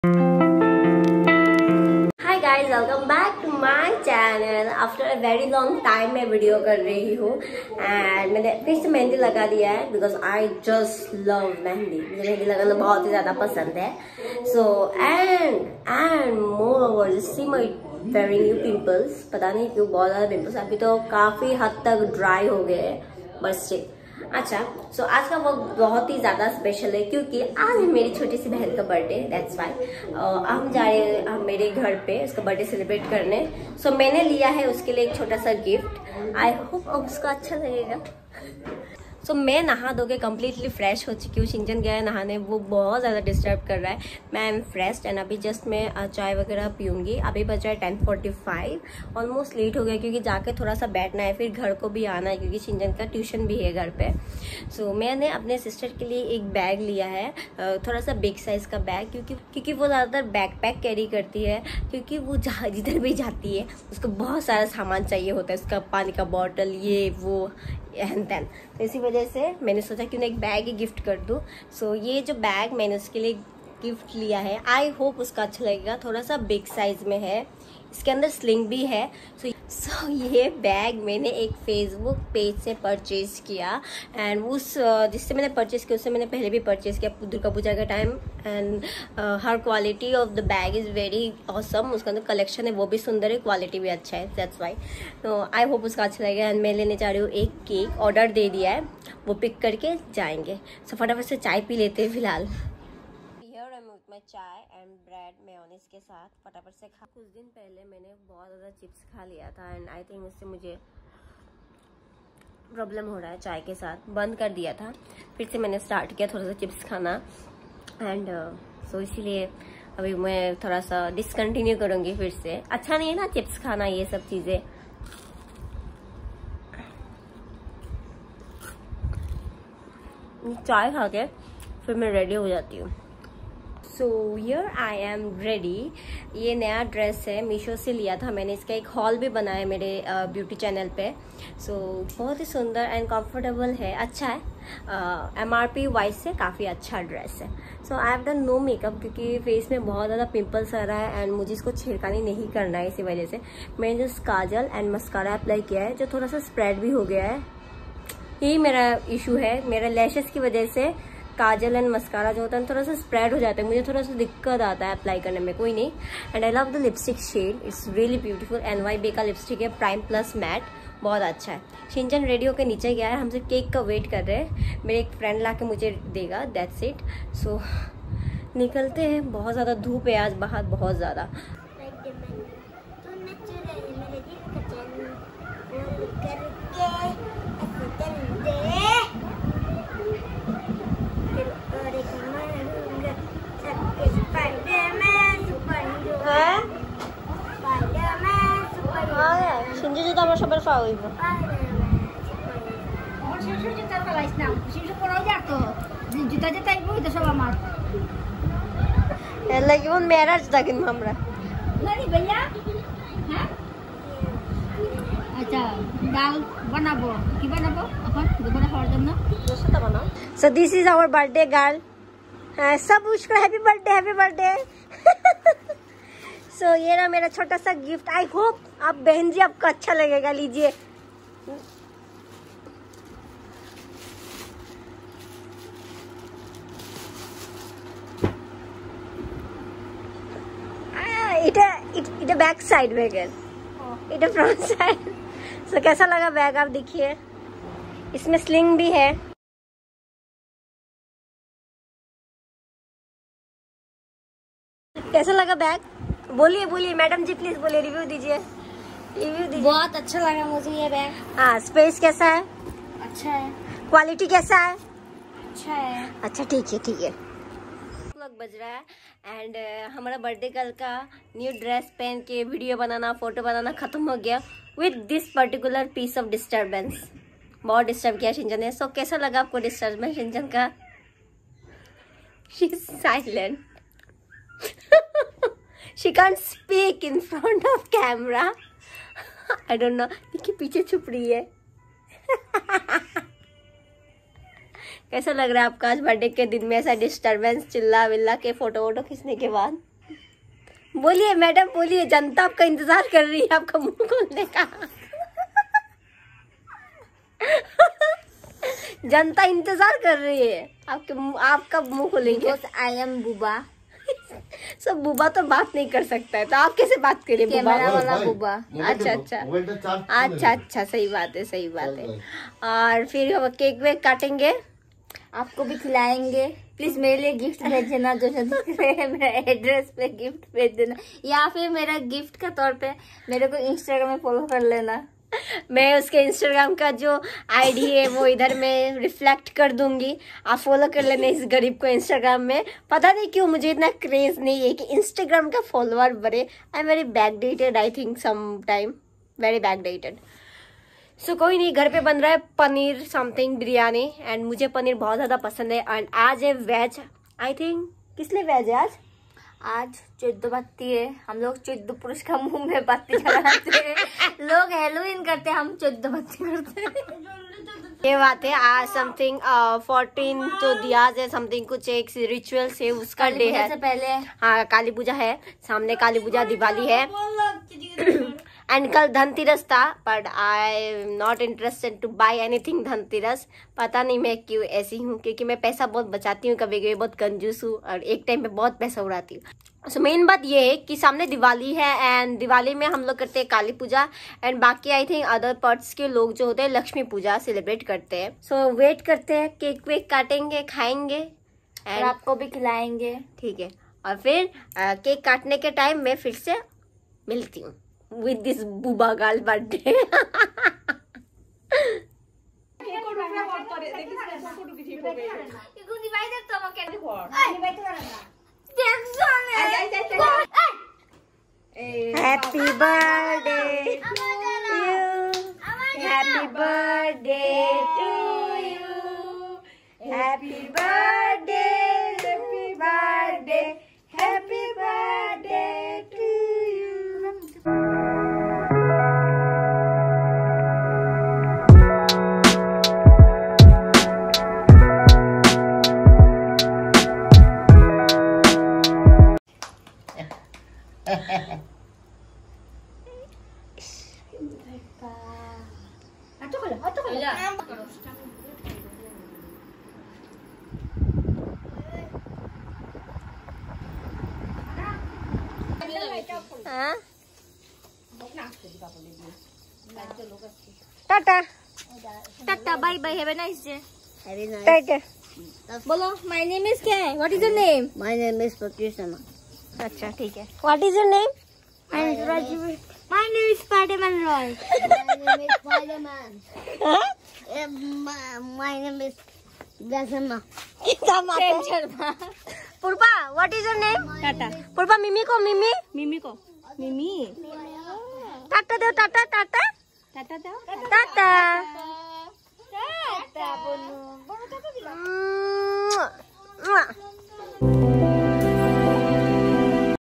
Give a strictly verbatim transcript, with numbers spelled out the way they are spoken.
Hi guys, welcome back to my channel. After a very long time मैं video कर रही हूँ and मैंने फिर से मेहंदी लगा दिया है because I just love mehndi. मुझे मेहंदी लगाना बहुत ही ज़्यादा पसंद है। So and and moreover see my very new pimples. पता नहीं क्यों बहुत ज़्यादा पिंपल्स, अभी तो काफ़ी हद तक ड्राई हो गए हैं बट स्टिल। अच्छा, सो so, आज का वक्त बहुत ही ज़्यादा स्पेशल है क्योंकि आज है मेरी छोटी सी बहन का बर्थडे। दैट्स वाई हम जा रहे हैं मेरे घर पे उसका बर्थडे सेलिब्रेट करने। सो so, मैंने लिया है उसके लिए एक छोटा सा गिफ्ट। आई होप उसको अच्छा लगेगा। सो so, मैं नहा धो के कम्प्लीटली फ्रेश हो चुकी हूँ। शिंजन गया है नहाने, वो बहुत ज़्यादा डिस्टर्ब कर रहा है। मैं एम फ्रेश एंड अभी जस्ट मैं चाय वगैरह पीऊँगी। अभी बज रहा है ten forty five. Almost late हो गया क्योंकि जाके थोड़ा सा बैठना है, फिर घर को भी आना है क्योंकि शिंजन का ट्यूशन भी है घर पे। सो so, मैंने अपने सिस्टर के लिए एक बैग लिया है, थोड़ा सा बिग साइज़ का बैग, क्योंकि क्योंकि वो ज़्यादातर बैक पैक कैरी करती है क्योंकि वो जहाँ जिधर भी जाती है उसको बहुत सारा सामान चाहिए होता है, उसका पानी का बॉटल, ये वो एंड देन। तो इसी वजह से मैंने सोचा क्यों ना एक बैग ही गिफ्ट कर दूँ। सो so, ये जो बैग मैंने उसके लिए गिफ्ट लिया है, आई होप उसका अच्छा लगेगा। थोड़ा सा बिग साइज में है, इसके अंदर स्लिंग भी है। सो so, so, ये बैग मैंने एक फेसबुक पेज से परचेज किया एंड उस जिससे मैंने परचेज किया उससे मैंने पहले भी परचेज किया दुर्गा पूजा का टाइम। एंड हर quality of the bag is very awesome. उसका अंदर कलेक्शन है वो भी सुंदर है, क्वालिटी भी अच्छा है। दैट्स वाई तो आई होप उसका अच्छा लगेगा। एंड मैं लेने जा रही हूँ एक केक, ऑर्डर दे दिया है, वो पिक करके जाएंगे। सो so, फटाफट से चाय पी लेते हैं फिलहाल। मैं चाय एंड ब्रेड मेयोनीज के साथ फटाफट से खा। कुछ दिन पहले मैंने बहुत ज़्यादा चिप्स खा लिया था एंड आई थिंक उससे मुझे प्रॉब्लम हो रहा है। चाय के साथ बंद कर दिया था, फिर से मैंने स्टार्ट किया थोड़ा सा चिप्स खाना एंड सो so इसीलिए अभी मैं थोड़ा सा डिसकंटिन्यू करूँगी फिर से। अच्छा नहीं है ना चिप्स खाना, ये सब चीज़ें। चाय खा के फिर मैं रेडी हो जाती हूँ। So here I am ready. ये नया ड्रेस है, मीशो से लिया था मैंने। इसका एक हॉल भी बना है मेरे ब्यूटी चैनल पे। सो so, बहुत ही सुंदर एंड कंफर्टेबल है, अच्छा है। एम आर पी वाइज से काफ़ी अच्छा ड्रेस है। So I have done no makeup क्योंकि फेस में बहुत ज़्यादा पिंपल्स आ रहा है एंड मुझे इसको छेड़खानी नहीं करना है, इसी वजह से मैंने just kajal and mascara apply किया है जो थोड़ा सा स्प्रेड भी हो गया है। यही मेरा इशू है, मेरा लैशेस की वजह से काजल एंड मस्कारा जो होता है थोड़ा सा स्प्रेड हो जाता है, मुझे थोड़ा सा दिक्कत आता है अप्लाई करने में। कोई नहीं। And I love the lipstick shade, it's really beautiful. N Y B का लिपस्टिक है, प्राइम प्लस मैट, बहुत अच्छा है। शिंजन रेडी होकर नीचे गया है, हमसे केक का वेट कर रहे हैं। मेरे एक फ्रेंड ला के मुझे देगा, दैट्स इट। सो निकलते हैं। बहुत ज़्यादा धूप है आज बाहर, बहुत ज़्यादा। শুনছি যদি আমরা সবার পাওয়া হইব এর লাগি মন মেয়েরা জুতা কিনবো আমরা। আচ্ছা ডাল বানাবো, কি বানাবো এখন দুপুরে খাওয়ার জন্য? দোসাটা বানাও। So this is our birthday girl. হ্যাঁ, सब उसको happy birthday happy birthday. So so, ये रहा मेरा छोटा सा गिफ्ट। आई होप आप बहन जी आपको अच्छा लगेगा, लीजिए। इटा इटा बैक साइड बैग, इटा फ्रंट साइड। सो कैसा लगा बैग आप देखिए, इसमें स्लिंग भी है। कैसा लगा बैग? बोलिए बोलिए मैडम जी, प्लीज बोलिए, रिव्यू दीजिए, रिव्यू दीजिए। बहुत अच्छा लगा मुझे ये बैग। हाँ, स्पेस कैसा है? अच्छा है। क्वालिटी कैसा है? अच्छा है। अच्छा, ठीक है ठीक है। लोग बज रहा है एंड uh, हमारा बर्थडे गर्ल का न्यू ड्रेस पहन के वीडियो बनाना, फोटो बनाना खत्म हो गया with this particular piece of disturbance. बहुत डिस्टर्ब किया शिंजन ने। सो so, कैसा लगा आपको डिस्टर्बेंस शिंजन का? She is silent. She can't speak in front of camera. I don't know. देखिए पीछे छुप रही है। कैसा लग रहा है आपका आज बर्थडे के दिन में ऐसा डिस्टरबेंस, चिल्ला विल्ला के फोटो वोटो खींचने के बाद? बोलिए मैडम, बोलिए, जनता आपका इंतजार कर रही है आपका मुंह खोलने का। जनता इंतजार कर रही है आपके आपका मुंह खोलेंगे। आई एम बुबा। सब बुबा तो बात नहीं कर सकता है, तो आप कैसे बात करिए बुबा वाला बुबा। अच्छा अच्छा अच्छा अच्छा, सही बात है, सही बात है। और फिर हम केक वेक काटेंगे, आपको भी खिलाएंगे। प्लीज मेरे लिए गिफ्ट भेज देना, जो मेरा एड्रेस पे गिफ्ट भेज देना, या फिर मेरा गिफ्ट का तौर पे मेरे को इंस्टाग्राम में फॉलो कर लेना। मैं उसके इंस्टाग्राम का जो आईडी है वो इधर में रिफ्लेक्ट कर दूंगी, आप फॉलो कर लेना इस गरीब को इंस्टाग्राम में। पता नहीं क्यों मुझे इतना क्रेज नहीं है कि इंस्टाग्राम का फॉलोअर बढ़े। I am very backdated, I think some time very backdated. So कोई नहीं, घर पे बन रहा है पनीर समथिंग बिरयानी, एंड मुझे पनीर बहुत ज्यादा पसंद है। एंड आज है वेज, आई थिंक किस लिए वेज है आज? आज चौदह बत्ती है, हम लोग चौदह पुरुष का मुंह में बत्ती जलाते हैं। लोग हेलोवीन करते हैं, हम चौदह बत्ती करते हैं। ये बात है। आज समथिंग फोर्टीन तो दिया है, समथिंग कुछ एक रिचुअल से उसका डे है। से पहले हाँ, काली पूजा है सामने, काली पूजा दिवाली है एंड कल धनतेरस था, but I am not interested to buy anything Dhanteras. पता नहीं मैं क्यों ऐसी हूँ, क्योंकि मैं पैसा बहुत बचाती हूँ, कभी कभी बहुत कंजूस हूँ और एक टाइम पे बहुत पैसा उड़ाती हूँ। सो मेन बात ये है कि सामने दिवाली है एंड दिवाली में हम लोग करते हैं काली पूजा, एंड बाकी आई थिंक अदर पार्ट्स के लोग जो होते हैं लक्ष्मी पूजा सेलिब्रेट करते हैं। सो so, वेट करते हैं, केक वेक काटेंगे, खाएंगे और आपको भी खिलाएंगे, ठीक है। और फिर आ, केक काटने के टाइम में फिर से मिलती हूँ with this Buba girl birthday. Happy birthday happy birthday to you, happy birthday happy birthday happy birthday to you. हाँ? Tata tata bye bye, have a nice day. Very nice. बोलो माय नेम इज क्या है? What is your name? My name is Pratyush Sharma. अच्छा ठीक है। What is your name? My name is Spiderman Roy. My name is Spider-Man. हाँ? Uh, my, my name is Gazama. पुरपा, what is your name? Tata. पुरपा, मिमी को मिमी मिमी को मिमी टाटा दो, टाटा टाटा टाटा दो टाटा। टाटा बोलो। म्वा।